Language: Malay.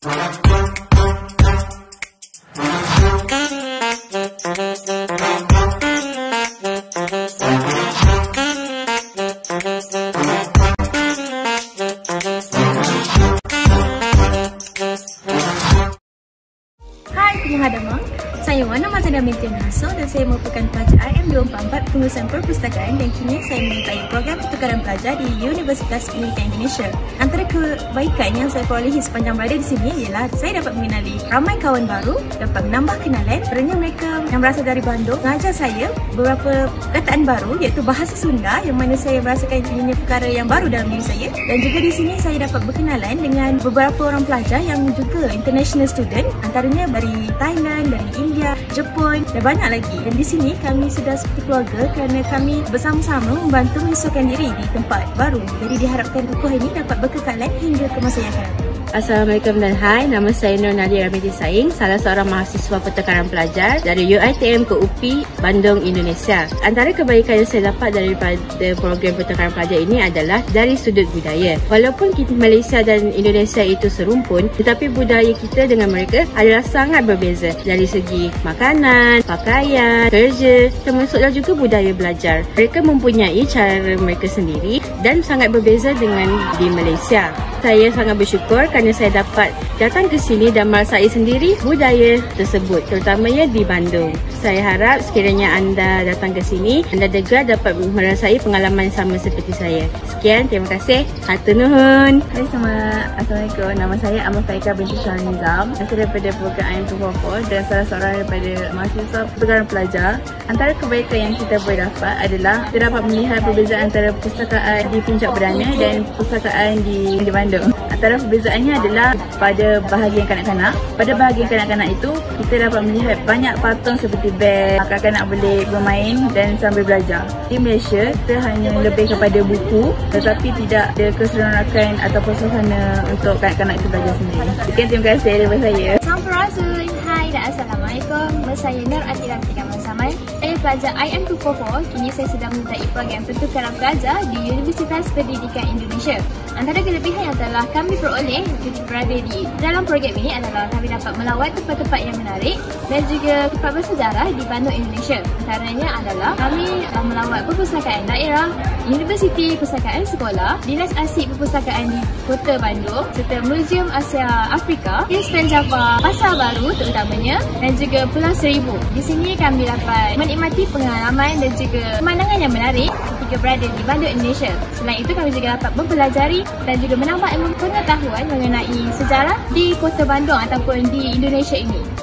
Penghadaman. Saya Wan, nama saya Mintian Hasso dan saya merupakan pelajar IM244 Pengurusan Perpustakaan dan kini saya menyertai program pertukaran pelajar di Universitas Pendidikan Indonesia. Antara kebaikan yang saya perolehi sepanjang berada di sini ialah saya dapat mengenali ramai kawan baru, dapat menambah kenalan. Kerana mereka yang berasal dari Bandung mengajar saya beberapa perkataan baru iaitu bahasa Sunda yang mana saya merasakan ini perkara yang baru dalam diri saya. Dan juga di sini saya dapat berkenalan dengan beberapa orang pelajar yang juga international student, antaranya dari Thailand, dari India, Jepun dan banyak lagi. Dan di sini kami sudah seperti keluarga kerana kami bersama-sama membantu menyesuaikan diri di tempat baru. Jadi diharapkan tokoh ini dapat berkekalan hingga ke masa yang akan datang. Assalamualaikum dan hai, nama saya Nur Nadia Ramiti Saing, salah seorang mahasiswa pertukaran pelajar dari UiTM ke UPI, Bandung, Indonesia. Antara kebaikan yang saya dapat daripada program pertukaran pelajar ini adalah dari sudut budaya. Walaupun kita Malaysia dan Indonesia itu serumpun, tetapi budaya kita dengan mereka adalah sangat berbeza dari segi makanan, pakaian, kerja, termasuklah juga budaya belajar. Mereka mempunyai cara mereka sendiri dan sangat berbeza dengan di Malaysia. Saya sangat bersyukur kerana saya dapat datang ke sini dan merasai sendiri budaya tersebut, terutamanya di Bandung. Saya harap sekiranya anda datang ke sini, anda juga dapat merasai pengalaman sama seperti saya. Sekian, terima kasih. Hatur nuhun. Hai semua, Assalamualaikum. Nama saya Amal Faika binti Syahal Nizam. Saya daripada program IM244 dan salah seorang daripada mahasiswa pertukaran pelajar. Antara kebaikan yang kita boleh dapat adalah kita dapat melihat perbezaan antara perpustakaan di Puncak Berdana dan perpustakaan di Bandung. Antara perbezaannya adalah pada bahagian kanak-kanak. Pada bahagian kanak-kanak itu, kita dapat melihat banyak patung seperti beg, kanak-kanak boleh bermain dan sambil belajar. Di Malaysia, kita hanya lebih kepada buku tetapi tidak ada keseronokan ataupun suasana untuk kanak-kanak itu belajar sendiri. Sekian, terima kasih daripada saya. Sampurasun, hai dan Assalamualaikum. Saya Nur Atira Tika Mansaman. Saya pelajar IM244. Kini saya sedang menyertai program pertukaran pelajar di Universitas Pendidikan Indonesia. Antara kelebihan yang telah kami peroleh ketika berada di dalam program ini adalah kami dapat melawat tempat-tempat yang menarik dan juga tempat bersejarah di Bandung, Indonesia. Antaranya adalah kami melawat perpustakaan daerah, Universiti Perpustakaan Sekolah, Dinas Arsip Perpustakaan di Kota Bandung, serta Muzium Asia Afrika, Hilton Java, Pasar Baru terutamanya dan juga Pulau Seribu. Di sini kami dapat menikmati pengalaman dan juga pemandangan yang menarik ketika berada di Bandung, Indonesia. Selain itu kami juga dapat mempelajari dan juga menambah ilmu pengetahuan mengenai sejarah di Kota Bandung ataupun di Indonesia ini.